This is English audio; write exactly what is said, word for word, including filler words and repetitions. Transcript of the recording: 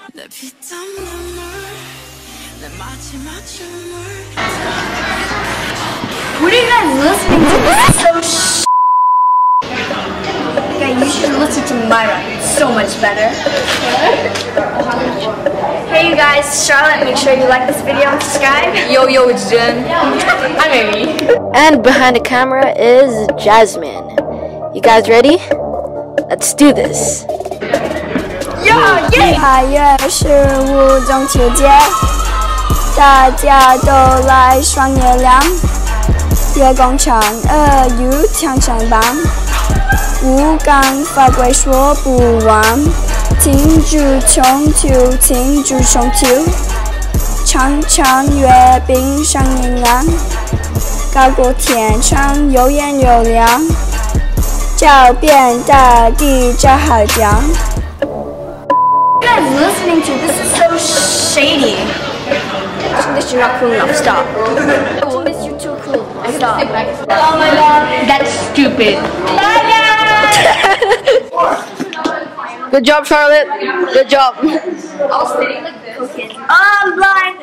What are you guys listening to? This is so sh**. Okay, you should listen to Myra. It's so much better. Hey you guys, Charlotte, make sure you like this video and subscribe. Yo, yo, it's Jen. I'm Amy. And behind the camera is Jasmine. You guys ready? Let's do this. Yeah, yeah. 八月十五中秋节，大家都来赏月亮，月光嫦娥与长城棒，武冈法规说不完，庆祝中秋，庆祝中秋，尝尝月饼上营养，高过天上又圆又亮，照遍大地照好江。 What are you guys listening to? This is so shady. This you're not cool enough. Stop. This you're too cool. Stop. Oh my god. That's stupid. Bye guys. Good job, Charlotte. Good job. I'll stay like this. I'm blind.